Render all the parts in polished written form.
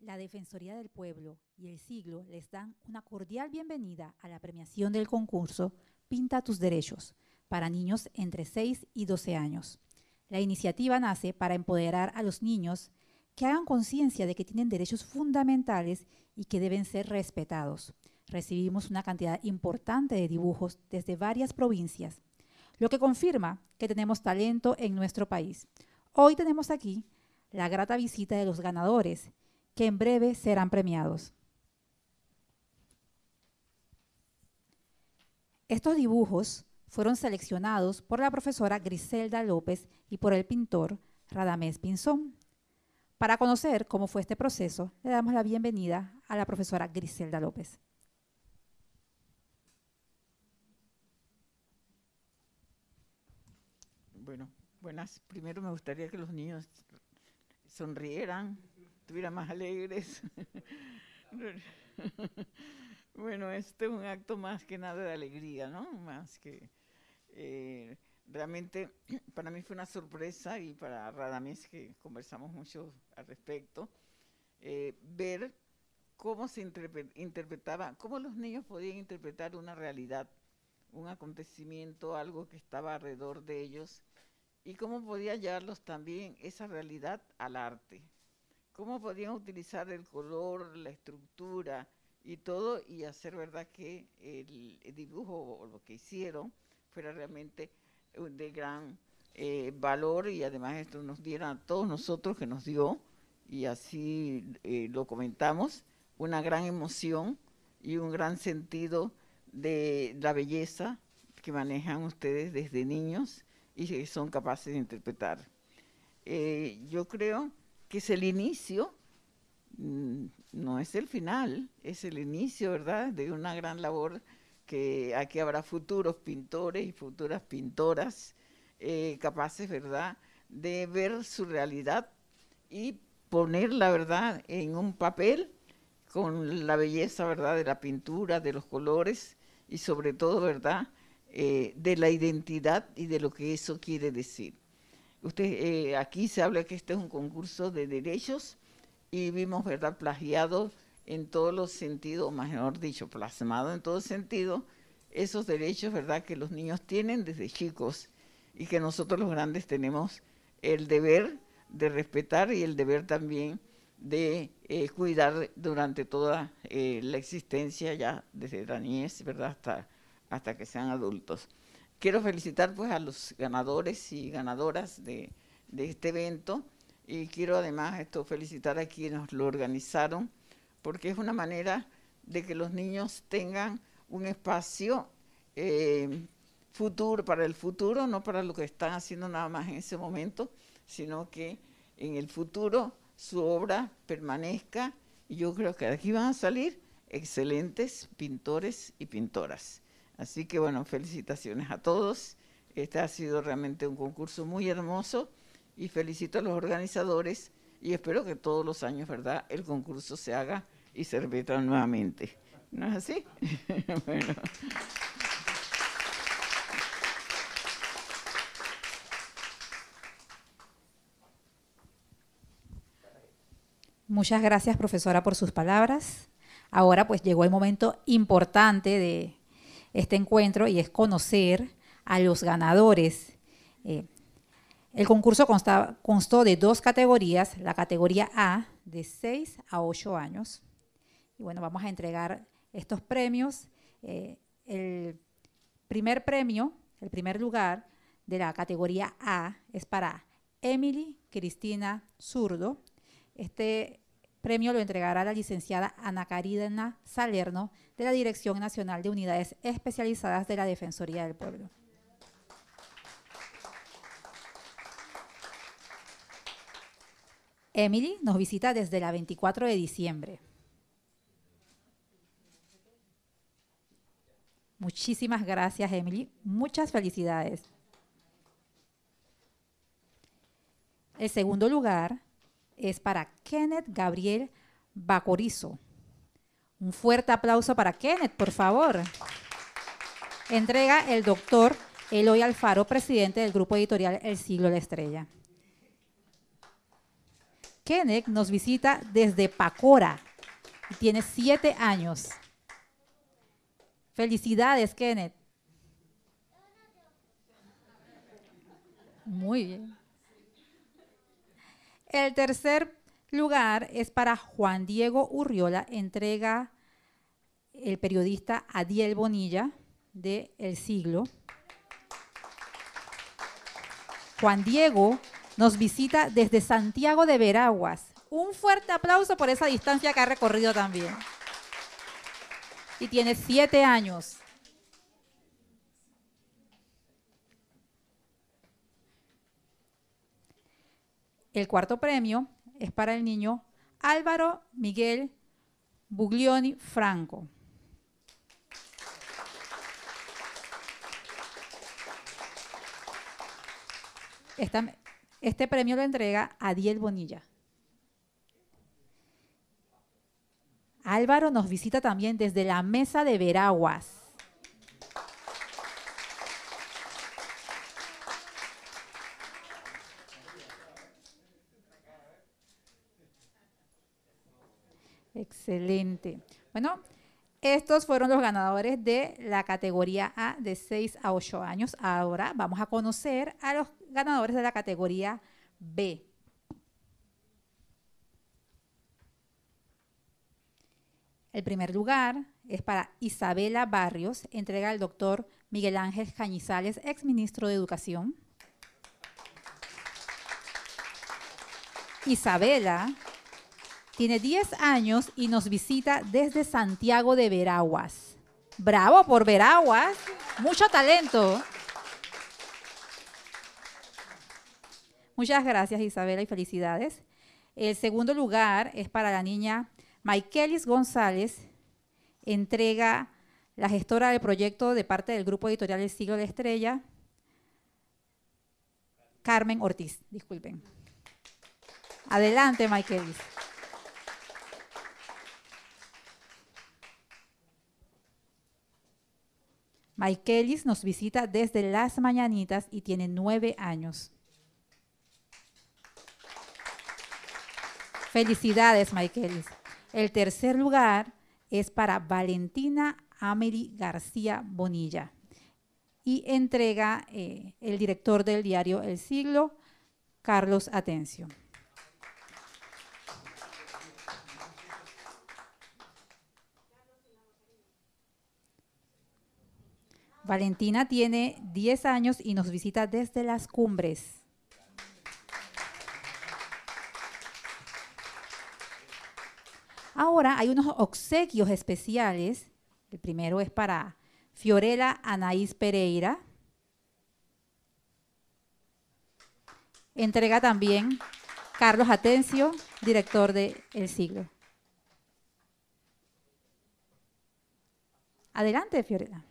La Defensoría del Pueblo y el Siglo les dan una cordial bienvenida a la premiación del concurso Pinta tus derechos para niños entre 6 y 12 años. La iniciativa nace para empoderar a los niños que hagan conciencia de que tienen derechos fundamentales y que deben ser respetados. Recibimos una cantidad importante de dibujos desde varias provincias, lo que confirma que tenemos talento en nuestro país. Hoy tenemos aquí la grata visita de los ganadores, que en breve serán premiados. Estos dibujos fueron seleccionados por la profesora Griselda López y por el pintor Radamés Pinzón. Para conocer cómo fue este proceso, le damos la bienvenida a la profesora Griselda López. Bueno, buenas. Primero me gustaría que los niños sonrieran, estuvieran más alegres. Bueno, este es un acto más que nada de alegría, ¿no? Más que realmente para mí fue una sorpresa, y para Radamés, que conversamos mucho al respecto, ver cómo se interpretaba, cómo los niños podían interpretar una realidad, un acontecimiento, algo que estaba alrededor de ellos, y cómo podía llevarlos también esa realidad al arte. Cómo podían utilizar el color, la estructura y todo, y hacer verdad que el dibujo o lo que hicieron fuera realmente de gran valor, y además esto nos diera a todos nosotros, que nos dio, y así lo comentamos, una gran emoción y un gran sentido de la belleza que manejan ustedes desde niños y que son capaces de interpretar. Yo creo que es el inicio, no es el final, es el inicio, ¿verdad?, de una gran labor, que aquí habrá futuros pintores y futuras pintoras capaces, ¿verdad?, de ver su realidad y poner la verdad en un papel con la belleza, ¿verdad?, de la pintura, de los colores y sobre todo, ¿verdad?, de la identidad y de lo que eso quiere decir. Aquí se habla que este es un concurso de derechos, y vimos, ¿verdad?, plagiado en todos los sentidos, mejor dicho, plasmado en todo sentido, esos derechos, ¿verdad?, que los niños tienen desde chicos y que nosotros los grandes tenemos el deber de respetar y el deber también de cuidar durante toda la existencia, ya desde la niñez, ¿verdad?, hasta que sean adultos. Quiero felicitar pues a los ganadores y ganadoras de este evento, y quiero además felicitar a quienes lo organizaron, porque es una manera de que los niños tengan un espacio futuro, para el futuro, no para lo que están haciendo nada más en ese momento, sino que en el futuro su obra permanezca, y yo creo que de aquí van a salir excelentes pintores y pintoras. Así que bueno, felicitaciones a todos. Este ha sido realmente un concurso muy hermoso, y felicito a los organizadores, y espero que todos los años, ¿verdad?, el concurso se haga y se repita nuevamente. ¿No es así? Bueno. Muchas gracias, profesora, por sus palabras. Ahora pues llegó el momento importante de este encuentro, y es conocer a los ganadores. El concurso constó de 2 categorías, la categoría A de 6 a 8 años. Y bueno, vamos a entregar estos premios. El primer premio, el primer lugar de la categoría A es para Emily Cristina Zurdo. Este premio lo entregará la licenciada Ana Karina Salerno, de la Dirección Nacional de Unidades Especializadas de la Defensoría del Pueblo. Emily nos visita desde la 24 de diciembre. Muchísimas gracias, Emily. Muchas felicidades. El segundo lugar es para Kenneth Gabriel Bacorizo. Un fuerte aplauso para Kenneth, por favor. Entrega el doctor Eloy Alfaro, presidente del grupo editorial El Siglo La Estrella. Kenneth nos visita desde Pacora y tiene 7 años. Felicidades, Kenneth. Muy bien. El tercer lugar es para Juan Diego Urriola, entrega el periodista Adiel Bonilla de El Siglo. Juan Diego nos visita desde Santiago de Veraguas. Un fuerte aplauso por esa distancia que ha recorrido también. Y tiene 7 años. El cuarto premio es para el niño Álvaro Miguel Buglioni Franco. Este premio lo entrega Adiel Bonilla. Álvaro nos visita también desde la Mesa de Veraguas. Excelente. Bueno, estos fueron los ganadores de la categoría A de 6 a 8 años. Ahora vamos a conocer a los ganadores de la categoría B. El primer lugar es para Isabela Barrios, entrega al doctor Miguel Ángel Cañizales, exministro de Educación. Isabela tiene 10 años y nos visita desde Santiago de Veraguas. ¡Bravo por Veraguas! ¡Mucho talento! Muchas gracias, Isabela, y felicidades. El segundo lugar es para la niña Maikelis González, entrega la gestora del proyecto de parte del Grupo Editorial El Siglo de la Estrella, Carmen Ortiz, disculpen. Adelante, Maikelis. Maikelis nos visita desde Las Mañanitas y tiene 9 años. Felicidades, Maikelis. El tercer lugar es para Valentina Amelie García Bonilla y entrega el director del diario El Siglo, Carlos Atencio. Valentina tiene 10 años y nos visita desde Las Cumbres. Ahora hay unos obsequios especiales. El primero es para Fiorella Anaís Pereira. Entrega también Carlos Atencio, director de El Siglo. Adelante, Fiorella.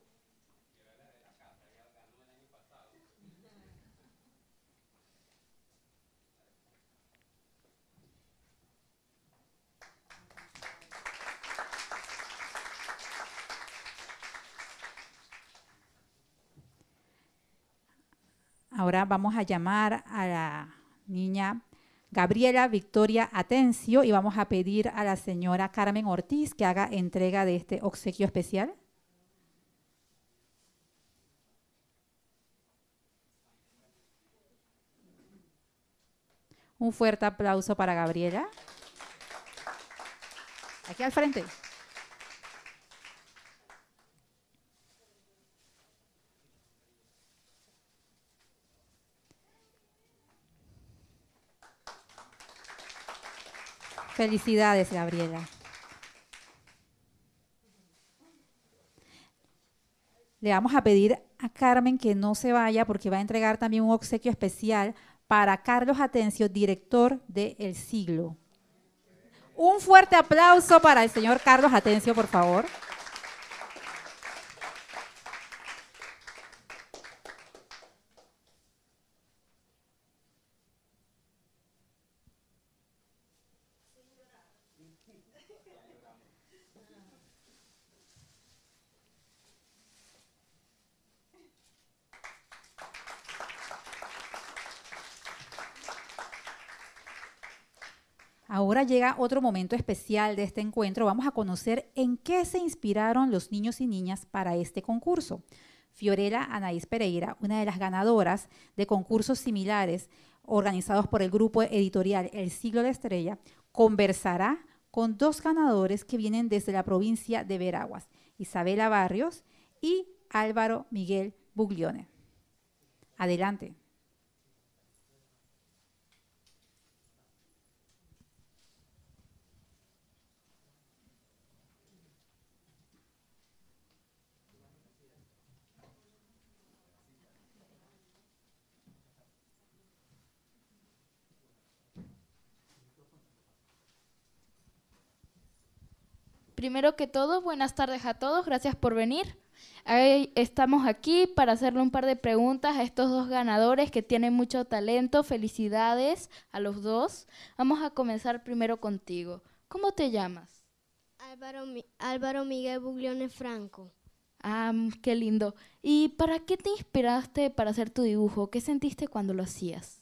Ahora vamos a llamar a la niña Gabriela Victoria Atencio y vamos a pedir a la señora Carmen Ortiz que haga entrega de este obsequio especial. Un fuerte aplauso para Gabriela. Aquí al frente. Felicidades, Gabriela. Le vamos a pedir a Carmen que no se vaya porque va a entregar también un obsequio especial para Carlos Atencio, director de El Siglo. Un fuerte aplauso para el señor Carlos Atencio, por favor. Ahora llega otro momento especial de este encuentro. Vamos a conocer en qué se inspiraron los niños y niñas para este concurso. Fiorella Anaís Pereira, una de las ganadoras de concursos similares organizados por el grupo editorial El Siglo de Estrella, conversará con dos ganadores que vienen desde la provincia de Veraguas, Isabela Barrios y Álvaro Miguel Buglione. Adelante. Primero que todo, buenas tardes a todos, gracias por venir. Estamos aquí para hacerle un par de preguntas a estos dos ganadores que tienen mucho talento. Felicidades a los dos. Vamos a comenzar primero contigo. ¿Cómo te llamas? Álvaro Miguel Buglione Franco. Ah, qué lindo. ¿Y para qué te inspiraste para hacer tu dibujo? ¿Qué sentiste cuando lo hacías?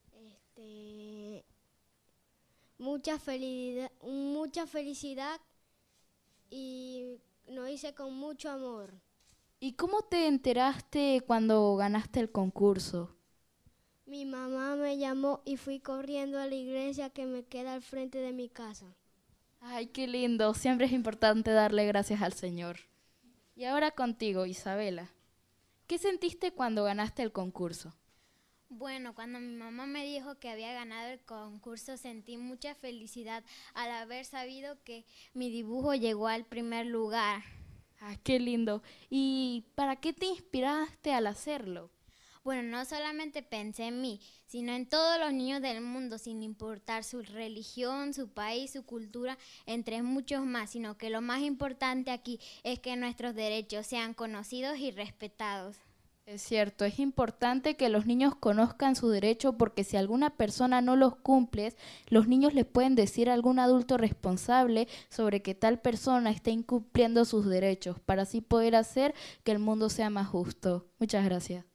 Mucha felicidad y lo hice con mucho amor. ¿Y cómo te enteraste cuando ganaste el concurso? Mi mamá me llamó y fui corriendo a la iglesia que me queda al frente de mi casa. Ay, qué lindo. Siempre es importante darle gracias al Señor. Y ahora contigo, Isabela. ¿Qué sentiste cuando ganaste el concurso? Bueno, cuando mi mamá me dijo que había ganado el concurso, sentí mucha felicidad al haber sabido que mi dibujo llegó al primer lugar. Ah, qué lindo. ¿Y para qué te inspiraste al hacerlo? Bueno, no solamente pensé en mí, sino en todos los niños del mundo, sin importar su religión, su país, su cultura, entre muchos más, sino que lo más importante aquí es que nuestros derechos sean conocidos y respetados. Es cierto, es importante que los niños conozcan su derecho porque si alguna persona no los cumple, los niños les pueden decir a algún adulto responsable sobre que tal persona está incumpliendo sus derechos para así poder hacer que el mundo sea más justo. Muchas gracias.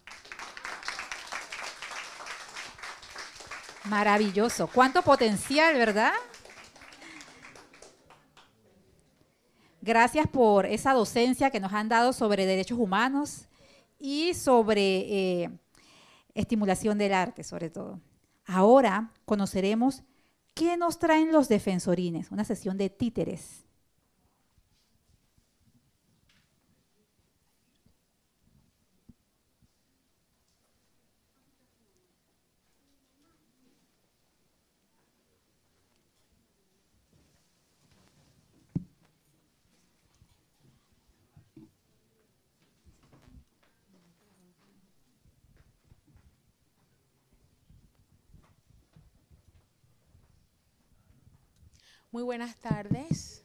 Maravilloso. ¿Cuánto potencial, verdad? Gracias por esa docencia que nos han dado sobre derechos humanos y sobre estimulación del arte, sobre todo. Ahora conoceremos qué nos traen los defensorines, una sesión de títeres. Muy buenas tardes.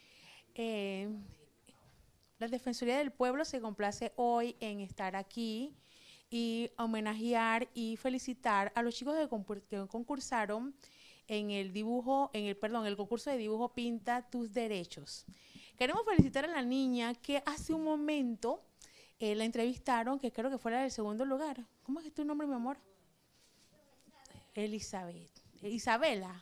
La Defensoría del Pueblo se complace hoy en estar aquí y homenajear y felicitar a los chicos que concursaron en el concurso de dibujo Pinta tus Derechos. Queremos felicitar a la niña que hace un momento la entrevistaron, que creo que fue la del segundo lugar. ¿Cómo es tu nombre, mi amor? Isabela.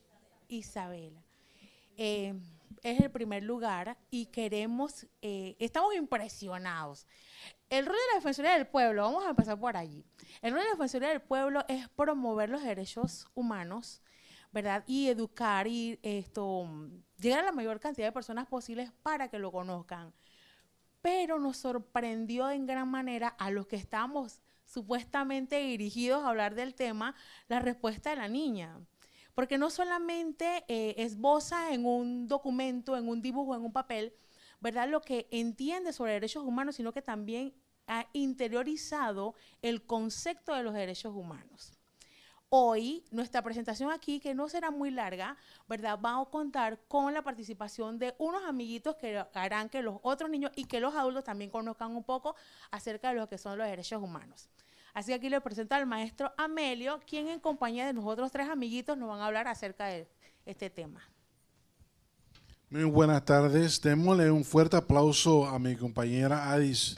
Es el primer lugar y estamos impresionados. El rol de la Defensoría del Pueblo, vamos a empezar por allí. El rol de la Defensoría del Pueblo es promover los derechos humanos, ¿verdad? Y educar y llegar a la mayor cantidad de personas posibles para que lo conozcan. Pero nos sorprendió en gran manera a los que estábamos supuestamente dirigidos a hablar del tema, la respuesta de la niña. Porque no solamente esboza en un documento, en un dibujo, en un papel, ¿verdad?, lo que entiende sobre derechos humanos, sino que también ha interiorizado el concepto de los derechos humanos. Hoy, nuestra presentación aquí, que no será muy larga, ¿verdad?, va a contar con la participación de unos amiguitos que harán que los otros niños y que los adultos también conozcan un poco acerca de lo que son los derechos humanos. Así que aquí le presento al maestro Amelio, quien en compañía de nosotros tres amiguitos nos van a hablar acerca de este tema. Muy buenas tardes. Démosle un fuerte aplauso a mi compañera Adis.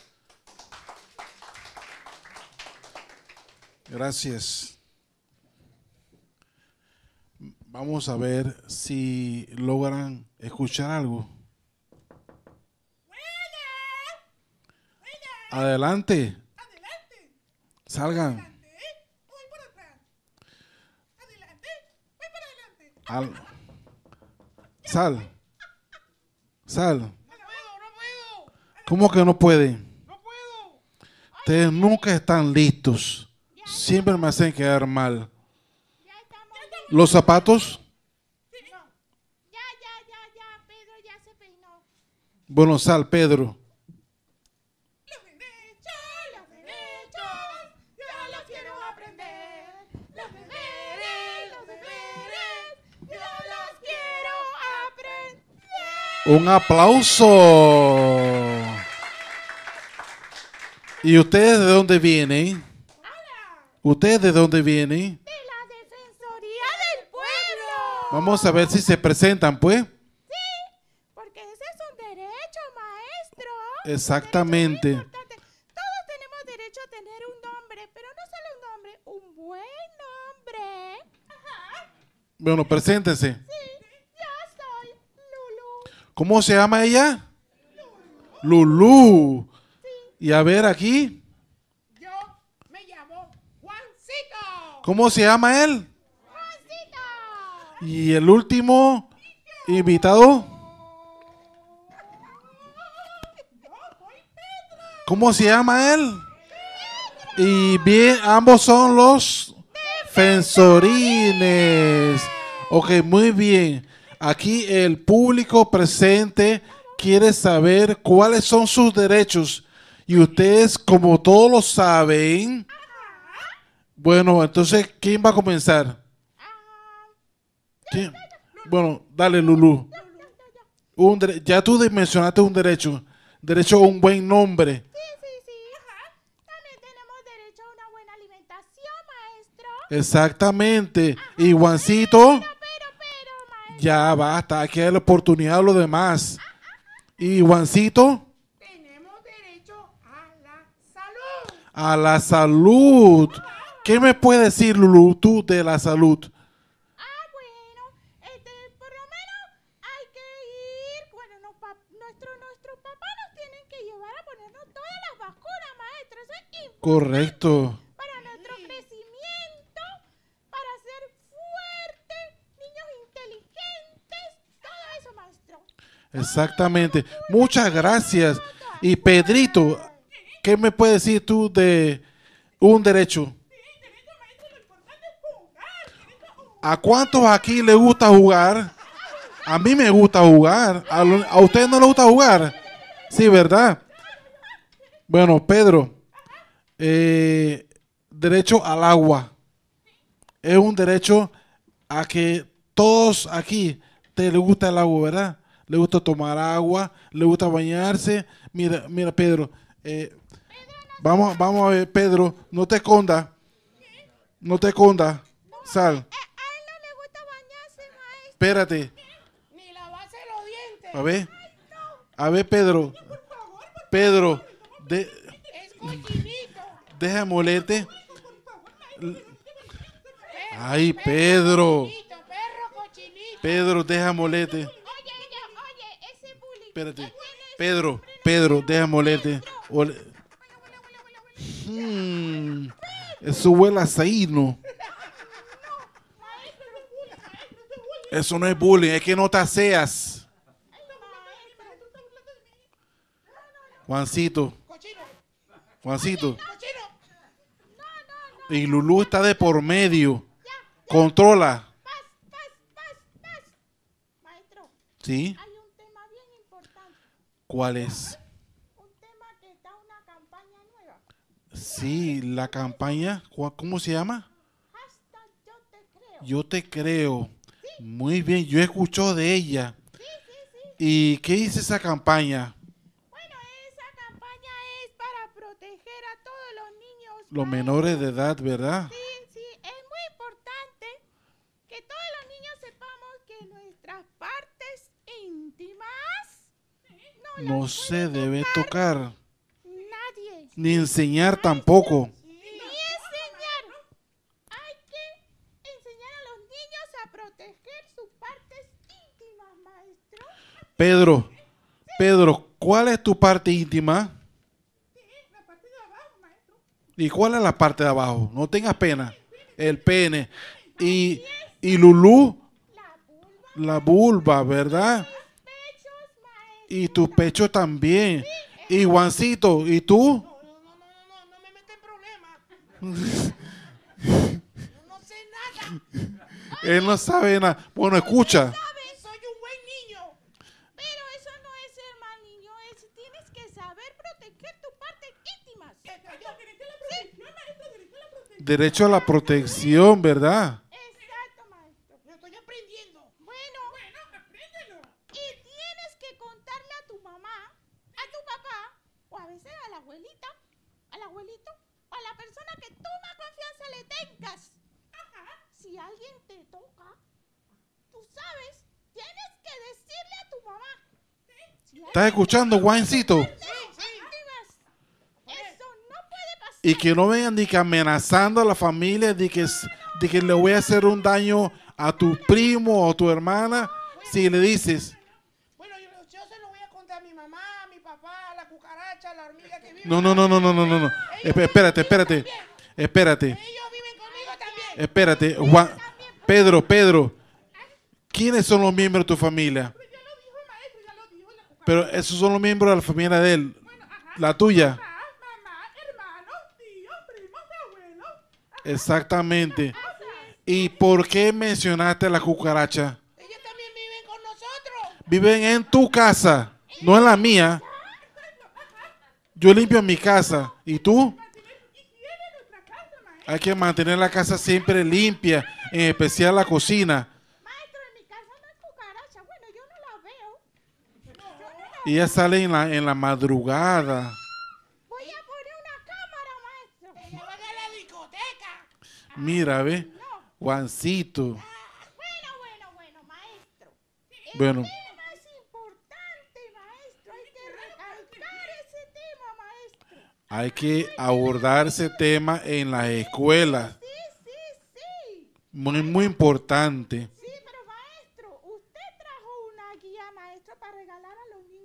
Gracias. Vamos a ver si logran escuchar algo. Adelante. Salgan. Sal. Sal. ¿Cómo que no pueden? Ustedes nunca están listos. Siempre me hacen quedar mal. ¿Los zapatos? Pedro ya se peinó. Bueno, sal, Pedro. Los derechos, yo los quiero aprender. Los deberes, yo los quiero aprender. Un aplauso. ¿Y ustedes de dónde vienen? ¿Ustedes de dónde vienen? De la Defensoría del Pueblo. Vamos a ver si se presentan, pues. Porque ese es un derecho, maestro. Exactamente. Un derecho muy importante. Todos tenemos derecho a tener un nombre, pero no solo un nombre, un buen nombre. Ajá. Bueno, preséntense. Sí, yo soy Lulu. ¿Cómo se llama ella? Lulú. Y a ver aquí. Yo me llamo Juancito. ¿Cómo se llama él? Juancito. Y el último invitado. ¿Cómo se llama él? Y bien, ambos son los defensorines. Ok, muy bien. Aquí el público presente quiere saber cuáles son sus derechos. Y ustedes, como todos lo saben, bueno, entonces, ¿quién va a comenzar? ¿Quién? Bueno, dale, Lulú. Ya tú mencionaste un derecho. Derecho a un buen nombre. Sí. Ajá. También tenemos derecho a una buena alimentación, maestro. Exactamente. Y Juancito, Pero, maestro. ya basta, hay que darle oportunidad a los demás. Y Juancito, Tenemos derecho a la salud. a la salud. ¿Qué me puedes decir, Lulú, tú de la salud? Bueno, por lo menos hay que ir, bueno, nuestros papás nos tienen que llevar a ponernos todas las vacunas, maestro, eso es importante Correcto. para nuestro crecimiento, para ser fuertes, niños inteligentes, todo eso, maestro. Exactamente. Muchas gracias. Y Pedrito, ¿qué me puedes decir tú de un derecho? ¿A cuántos aquí les gusta jugar? A mí me gusta jugar. ¿A ustedes no les gusta jugar? Sí, ¿verdad? Bueno, Pedro, derecho al agua. Es un derecho a que todos aquí les gusta el agua, ¿verdad? Le gusta tomar agua, le gusta bañarse. Mira, Pedro. Vamos a ver, Pedro. No te escondas. No te escondas. Sal. A él no le gusta bañarse, maestro. Espérate. Ni lavarse los dientes. A ver, Pedro. Pedro, Es cochinito. déjame olerte. Ay, Pedro. Perro cochinito. Pedro, déjame olerte. Oye, ese bullying. Espérate. Pedro, déjame olerte. Eso huele a saíno. Eso no es bullying, es que no te aseas. Juancito. Y Lulú está de por medio. Controla. Paz. Maestro, ¿Sí? hay un tema bien importante. ¿Cuál es? Un tema que está una campaña nueva. Sí, la campaña. ¿Cómo se llama? Hashtag yo te creo. Yo te creo. Muy bien, yo escucho de ella. ¿Y qué dice esa campaña? Bueno, esa campaña es para proteger a todos los niños. Los maestro. menores de edad, ¿verdad? Sí, es muy importante que todos los niños sepamos que nuestras partes íntimas No las se puede debe tocar, nadie. ni enseñar tampoco. Ni enseñar. Hay que enseñar a los niños a proteger Pedro, Pedro, ¿cuál es tu parte íntima? ¿Y cuál es la parte de abajo? No tengas pena. El pene. Y Lulú, la vulva, ¿verdad? Y tus pechos también. Y Juancito, ¿y tú? No me meten en problemas. No sé nada. Él no sabe nada. Bueno, escucha. Soy un buen niño. Pero eso no es ser mal niño. Tienes que saber proteger tus partes íntimas. Derecho a la protección, ¿verdad? Exacto, maestro. Lo estoy aprendiendo. Bueno, apréndelo. Y tienes que contarle a tu mamá, a tu papá, o a veces a la abuelita, al abuelito, o a la persona que tú más confianza le tengas. Si alguien te toca, tú sabes, tienes que decirle a tu mamá. ¿Estás escuchando, Juancito? Eso no puede pasar. Y que no vengan ni que amenazando a la familia de que le voy a hacer un daño a tu primo o tu hermana si le dices. Bueno, yo se lo voy a contar a mi mamá, a mi papá, a la cucaracha, a la hormiga que vive. No. Espérate. Ellos viven conmigo también. Espérate. Pedro. ¿Quiénes son los miembros de tu familia? Ya lo dijo el maestro, ya lo dijo la cucaracha. Pero esos son los miembros de la familia de él. La tuya. Mamá, hermanos, tíos, primos, abuelos. Exactamente. ¿Y por qué mencionaste a la cucaracha? Ellos también viven con nosotros. Viven en tu casa, no en la mía. Yo limpio mi casa. ¿Y tú? Hay que mantener la casa siempre limpia, en especial la cocina. Maestro, en mi casa no hay cucaracha. Bueno, yo no la veo. Y ella sale en la madrugada. Voy a poner una cámara, maestro. Ella va a la discoteca. Mira, ve. Juancito. Bueno, maestro. Bueno, El tema es importante, maestro. Hay que recalcar ese tema, maestro. hay que abordar ese tema en las escuelas. Sí. Muy importante. Sí, pero maestro, ¿usted trajo una guía, maestro, para regalar a los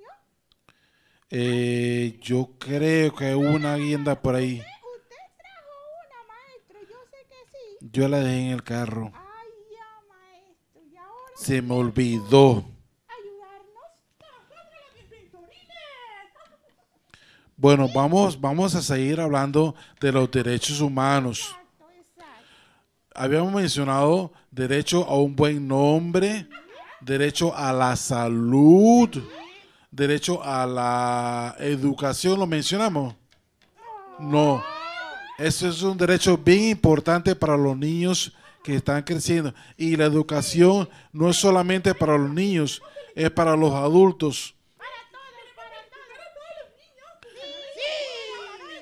niños? Yo creo que hay una guinda por ahí. Usted trajo una, maestro. Yo sé que sí. Yo la dejé en el carro. Ay, ya, maestro. Y ahora Se me olvidó. ayudarnos. Bueno, vamos a seguir hablando de los derechos humanos. Exacto. Habíamos mencionado derecho a un buen nombre, derecho a la salud, derecho a la educación. ¿Lo mencionamos? No. Eso es un derecho bien importante para los niños que están creciendo. Y la educación no es solamente para los niños, es para los adultos. Para todos los niños. Sí.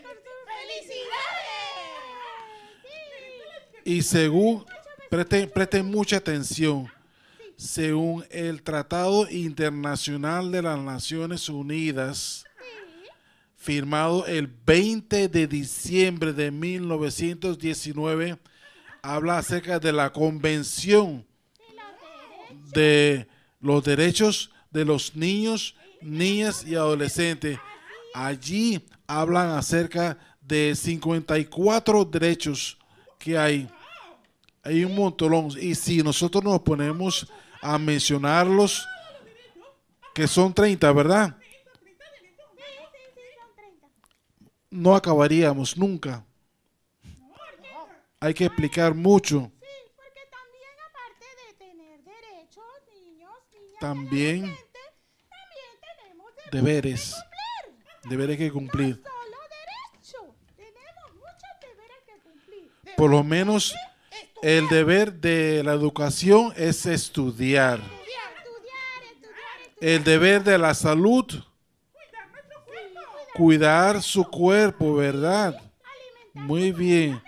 ¡Felicidades! Y según, presten mucha atención, según el Tratado Internacional de las Naciones Unidas, firmado el 20 de diciembre de 1919, habla acerca de la Convención de los Derechos de los Niños, Niñas y Adolescentes. Allí hablan acerca de 54 derechos que hay. Hay un montón. Y si nosotros nos ponemos a mencionarlos, que son 30, ¿verdad? No acabaríamos nunca. Hay que explicar mucho. Sí, porque también aparte de tener derechos, niños, niñas, También también tenemos deberes. Deberes que cumplir. solo derecho. Tenemos muchos deberes que cumplir. Por lo menos el deber de la educación es estudiar. El deber de la salud, cuidar su cuerpo, ¿verdad? Muy bien.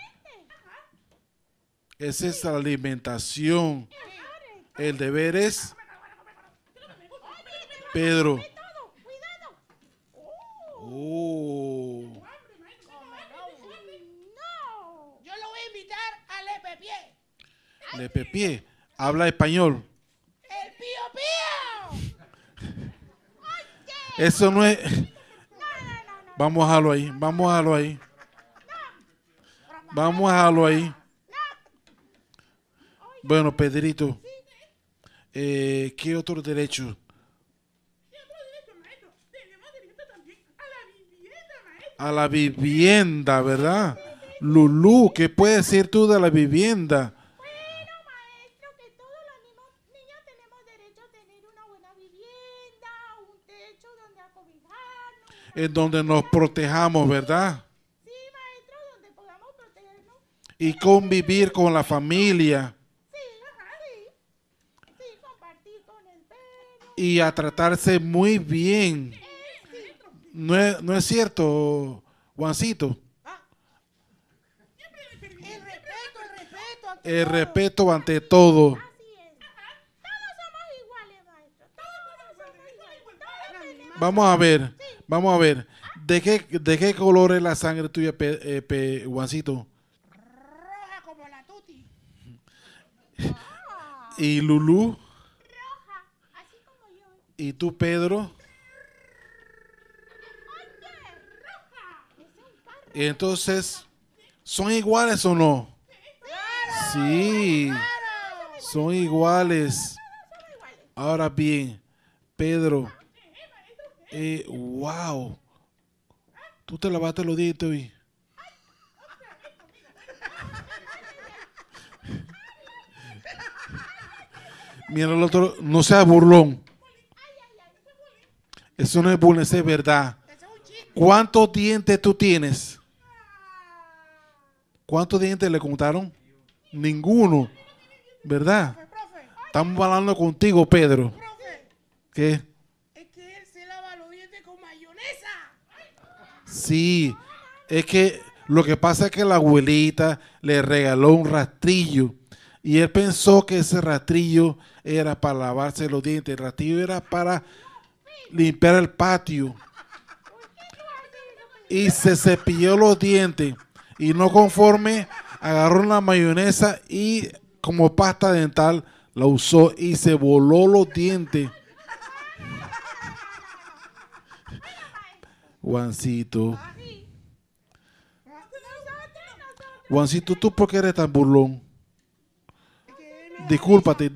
Esa es la alimentación. El deber es, Pedro. Oh. No. Yo lo voy a invitar a Le Pepier. Le Pepier, habla español. ¡El Pío Pío! Eso no es. Vamos a dejarlo ahí. Vamos a dejarlo ahí. Vamos a dejarlo ahí. Bueno, Pedrito, ¿qué otro derecho? A la vivienda, ¿verdad? Lulú, ¿qué puedes decir tú de la vivienda? Bueno, maestro, que todos los niños tenemos derecho a tener una buena vivienda, un techo donde acobijarnos. En donde nos protejamos, ¿verdad? Sí, maestro, donde podamos protegernos. Y convivir con la familia. Sí, ajá, sí. Sí, compartir con el perro. Y a tratarse muy bien. No es cierto, Juancito. El respeto ante El todo. respeto ante todo. Así es. Todos somos iguales, maestro. Todos somos iguales. Todos tenemos. Vamos a ver. ¿De qué color es la sangre tuya, Juancito? Roja como la tuti. ¿Y Lulú? Roja, así como yo. ¿Y tú, Pedro? Entonces, ¿son iguales o no? Sí, son iguales. Ahora bien, Pedro, wow, tú te lavaste los dientes hoy. Mira el otro, no seas burlón. Eso no es burlón, eso es verdad. ¿Cuántos dientes tú tienes? ¿Cuántos dientes le contaron? Ninguno, ¿verdad? Estamos hablando contigo, Pedro. ¿Qué? Es que él se lava los dientes con mayonesa. Sí, es que lo que pasa es que la abuelita le regaló un rastrillo y él pensó que ese rastrillo era para lavarse los dientes. El rastrillo era para limpiar el patio. Y se cepilló los dientes y no conforme agarró una mayonesa y como pasta dental la usó y se voló los dientes. Juancito. Juancito, ¿tú por qué eres tan burlón? Discúlpate.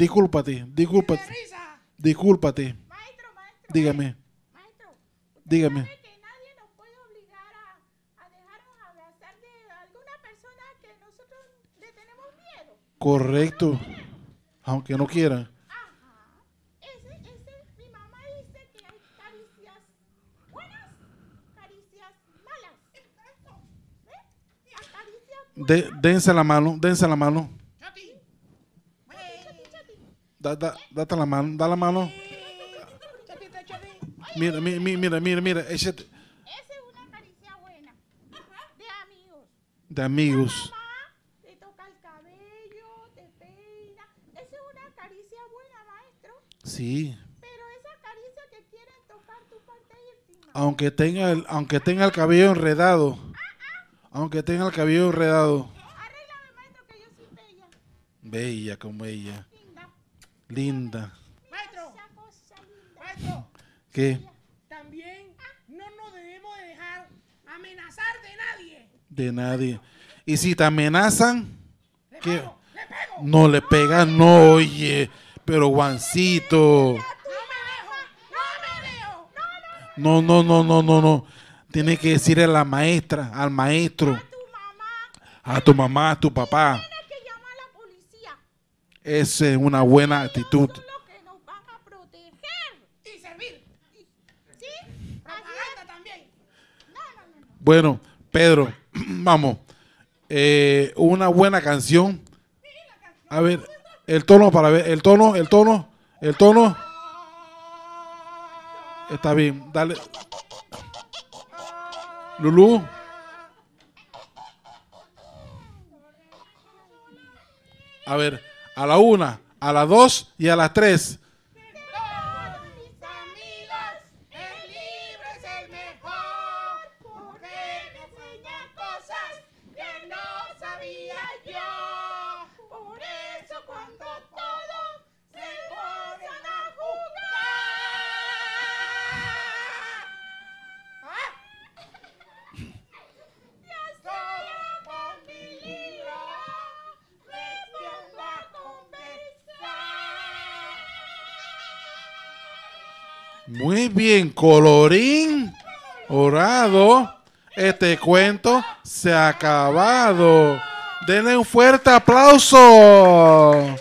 Maestro, Dígame. maestro. Dígame. ¿Sabe que nadie nos puede obligar a dejarnos abrazar de alguna persona que nosotros le tenemos miedo? Correcto. Aunque no quieran. Ajá. Mi mamá dice que hay caricias buenas, caricias malas. ¿Ves? Las caricias Dense la mano. Chati. Date la mano. Da la mano. Chati. Mira. Esa es una caricia buena. De De amigos. amigos. Mamá te toca el cabello, te peina. Esa es una caricia buena, maestro. Sí. Pero esa caricia que quieren tocar tu parte íntima. Aunque tenga el cabello enredado. Arréglame, maestro, que yo soy bella. Bella como ella. Linda. Linda. Maestro. Esa cosa linda. ¿Qué? También no nos debemos de dejar amenazar de nadie. De nadie. Y si te amenazan, ¿qué? Le pego. No le pegas, no, oye. Pero Juancito. No me dejo. No. Tiene que decirle a la maestra, al maestro, Tu mamá a tu mamá, a tu papá. tiene que llamar a la policía. Esa es una buena actitud. Son los que nos van a proteger. Y servir. ¿Sí? Propaganda también. No. Bueno, Pedro, vamos. Una buena canción. A ver, el tono para ver. El tono. Está bien, dale. Lulú. A ver, a la 1, a la 2 y a las 3. Todos mis amigos, el libro es el mejor, porque me enseña cosas que no sabía yo. Por eso cuando todos se ponen a jugar, Muy bien, colorín dorado. Este cuento se ha acabado. Denle un fuerte aplauso.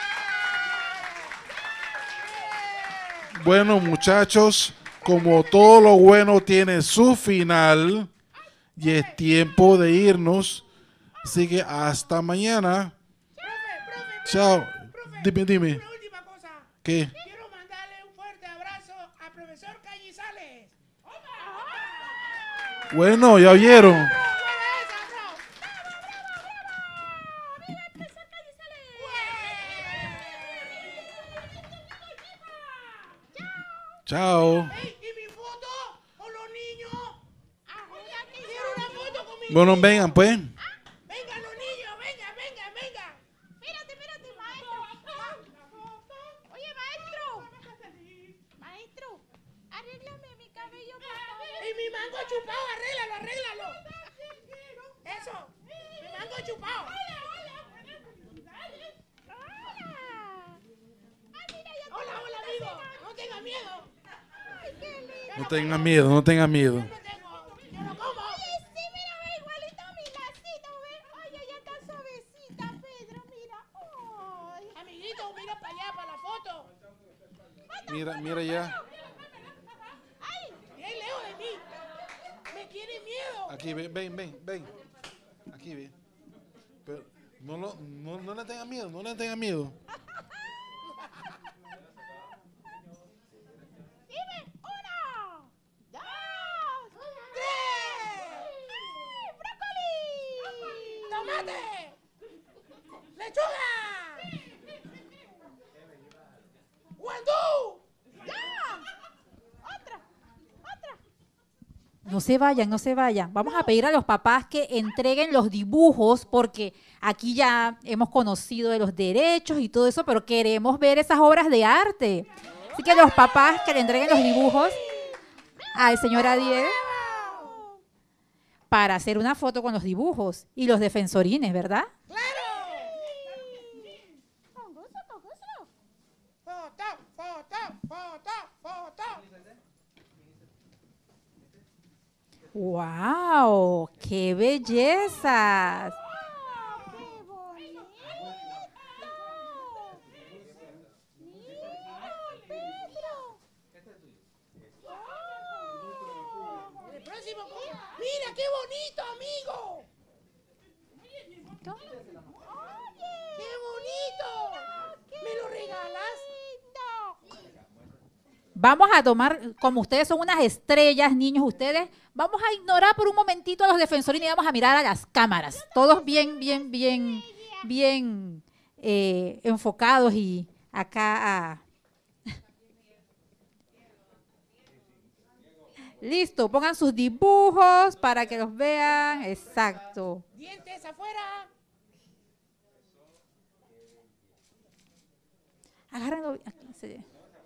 Bueno, muchachos, como todo lo bueno tiene su final y es tiempo de irnos. Así que hasta mañana. Chao. Dime. Una última cosa. ¿Qué? Quiero mandarle un fuerte abrazo al profesor Cañizales. Bueno, ya oyeron. Chao. ¡Ey! ¿Y mi foto con los niños? Quiero una foto con mi Bueno, vengan pues. Vengan los niños, venga. Espérate, maestro. Oye, maestro, arréglame mi cabello, por favor. ¡Y mi mango chupado! ¡Arréglalo! ¡Eso! ¡Mi mango chupado! Hola, amigo. No tengas miedo. No tengan miedo. Yo no como. Sí, mira, ve, igualito a mi lacito, ve. Oye, ya está suavecita, Pedro, mira. Ay. Amiguito, mira para allá, para la foto. Mira ya. Bien lejos de mí. Me tiene miedo. Aquí, ven. Aquí, ven. Pero no le tengan miedo. Dime, 1, 2, 3. ¡Brócoli! ¡Tomate! ¡Lechuga! ¡Guandú! ¡Ya! ¡Otra! No se vayan. Vamos a pedir a los papás que entreguen los dibujos porque aquí ya hemos conocido de los derechos y todo eso, pero queremos ver esas obras de arte. Así que los papás que le entreguen los dibujos al señor Adiel para hacer una foto con los dibujos y los defensorines, ¿verdad? Con gusto. ¡Foto! ¡Wow! ¡Qué bellezas! ¡Qué bonito! El próximo. ¡Mira qué bonito, amigo! ¡Qué bonito! ¿Me lo regalas? Vamos a tomar, como ustedes son unas estrellas, niños, ustedes, vamos a ignorar por un momentito a los defensorines y vamos a mirar a las cámaras. Todos bien enfocados y acá. Listo, pongan sus dibujos para que los vean. Exacto. Dientes afuera. Agárrenlo. Aquí se...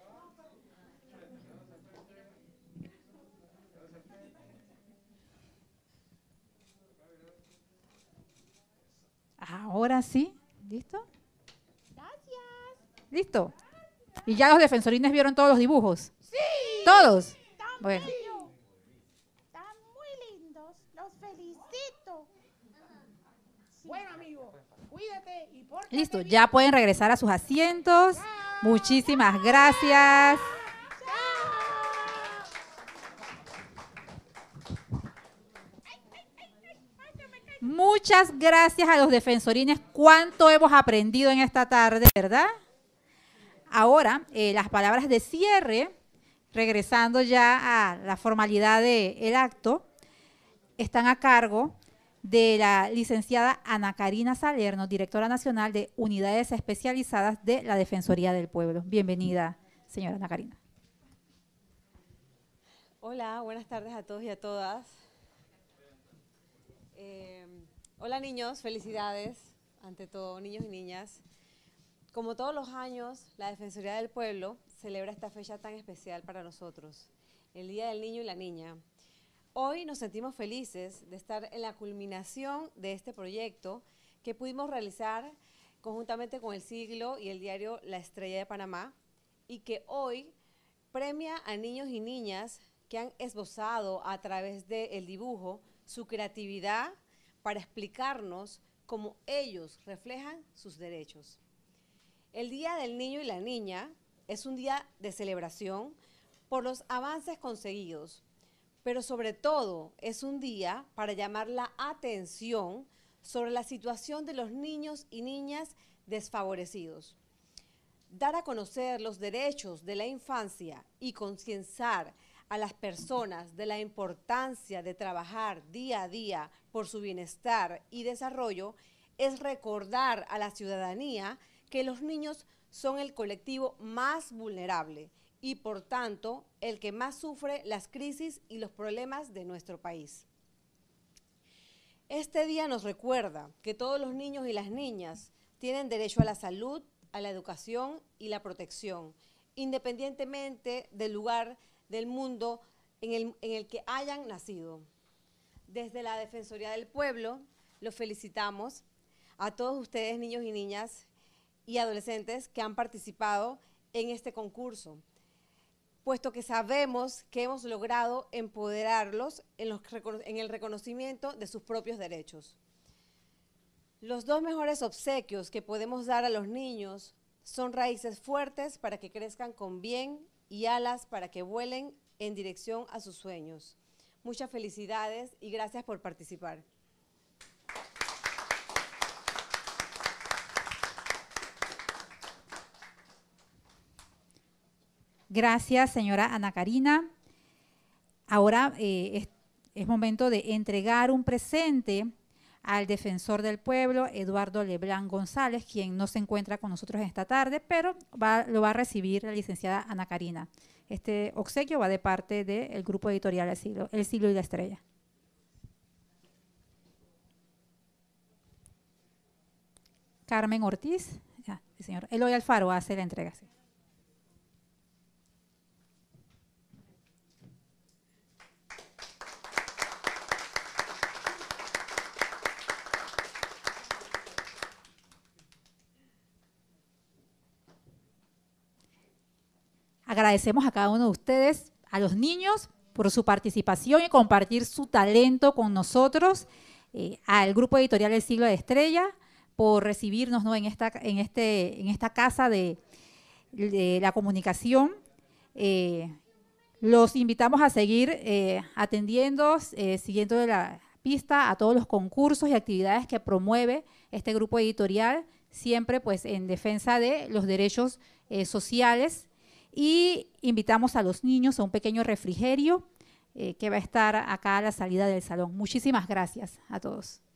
Ahora sí. ¿Listo? Gracias. ¿Listo? ¿Y ya los defensorines vieron todos los dibujos? ¡Sí! ¿Todos? Tan Bueno. bellos. Están muy lindos. Los felicito. Bueno, amigo, cuídate y pórtate Listo, bien. ya pueden regresar a sus asientos. Muchísimas gracias. Muchas gracias a los defensorines. Cuánto hemos aprendido en esta tarde, ¿verdad? Ahora, las palabras de cierre, regresando ya a la formalidad del acto, están a cargo de la licenciada Ana Karina Salerno, directora nacional de Unidades Especializadas de la Defensoría del Pueblo. Bienvenida, señora Ana Karina. Hola, buenas tardes a todos y a todas. Hola niños, felicidades, ante todo, niños y niñas. Como todos los años, la Defensoría del Pueblo celebra esta fecha tan especial para nosotros, el Día del Niño y la Niña. Hoy nos sentimos felices de estar en la culminación de este proyecto que pudimos realizar conjuntamente con El Siglo y el diario La Estrella de Panamá y que hoy premia a niños y niñas que han esbozado a través del dibujo su creatividad para explicarnos cómo ellos reflejan sus derechos. El Día del Niño y la Niña es un día de celebración por los avances conseguidos, pero sobre todo es un día para llamar la atención sobre la situación de los niños y niñas desfavorecidos. Dar a conocer los derechos de la infancia y concienciar a las personas de la importancia de trabajar día a día por su bienestar y desarrollo es recordar a la ciudadanía que los niños son el colectivo más vulnerable y, por tanto, el que más sufre las crisis y los problemas de nuestro país. Este día nos recuerda que todos los niños y las niñas tienen derecho a la salud, a la educación y la protección, independientemente del lugar del mundo en el que hayan nacido. Desde la Defensoría del Pueblo, los felicitamos a todos ustedes, niños y niñas y adolescentes que han participado en este concurso, puesto que sabemos que hemos logrado empoderarlos en el reconocimiento de sus propios derechos. Los dos mejores obsequios que podemos dar a los niños son raíces fuertes para que crezcan con bien y alas para que vuelen en dirección a sus sueños. Muchas felicidades y gracias por participar. Gracias, señora Ana Karina. Ahora es momento de entregar un presente al defensor del pueblo, Eduardo Leblanc González, quien no se encuentra con nosotros esta tarde, pero lo va a recibir la licenciada Ana Karina. Este obsequio va de parte del grupo editorial El Siglo y la Estrella. Carmen Ortiz, el señor Eloy Alfaro hace la entrega. Sí. Agradecemos a cada uno de ustedes, a los niños, por su participación y compartir su talento con nosotros, al grupo editorial El Siglo de Estrella, por recibirnos, ¿no?, en esta casa de la comunicación. Los invitamos a seguir atendiendo, siguiendo de la pista a todos los concursos y actividades que promueve este grupo editorial, siempre pues en defensa de los derechos sociales. Y invitamos a los niños a un pequeño refrigerio que va a estar acá a la salida del salón. Muchísimas gracias a todos.